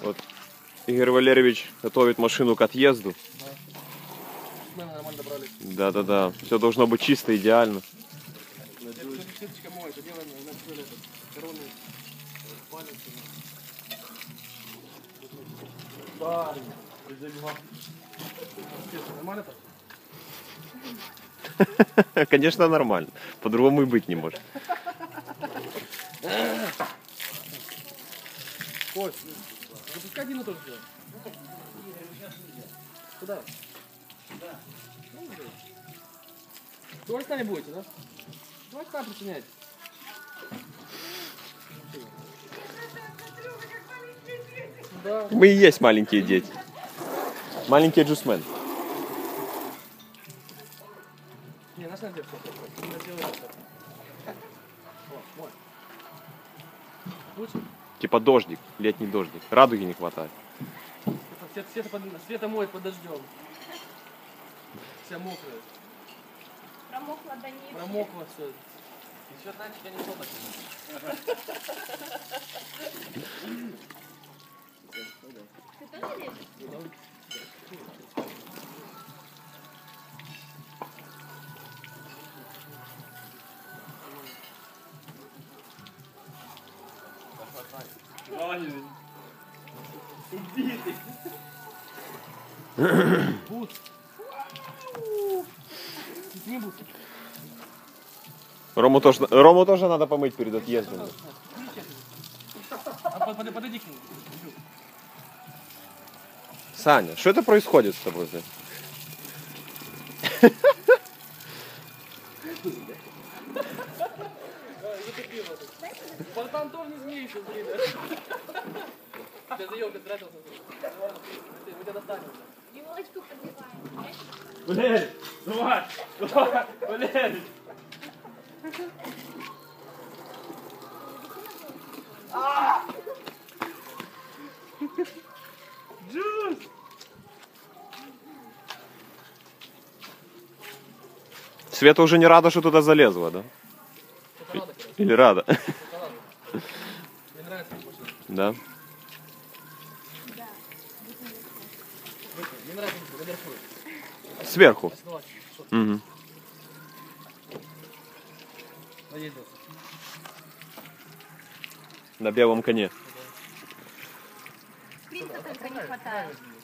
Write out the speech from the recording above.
Вот Игорь Валерьевич готовит машину к отъезду. Мы нормально добрались. Да. Все должно быть чисто, идеально. Сеточка моет, это делаем на все короны палец. Парень, нормально так? Конечно, нормально. По-другому и быть не может. Кость, запускай Дину тоже сделай. Куда? Да. Тоже с нами будете, да? Давайте сами причиняйте. Да. Мы и есть маленькие дети. Маленькие джусмены. Не, наш надо делать. О, мой. Лучше? Типа дождик, летний дождик. Радуги не хватает. Света моет под дождем. Вся мокрая. Промокла до нитки. Промокло все. Еще раньше я не шел так. Ты тоже лезешь? Убитый. Бут. Не бут. Рому тоже надо помыть перед отъездом. Подойди к нему. Саня, что это происходит с тобой? Братан, тоже не змеи еще, блин. Сейчас за елкой тратился. Мы тебя достанем. Елочку подливаем. Валерий, давай, Валерий. Джуз! Света уже не рада, что туда залезла, да? Или рада? Мне нравится машина. Да. Мне нравится наверху. Сверху. Угу. Наездился. На белом коне. Принца только не хватает.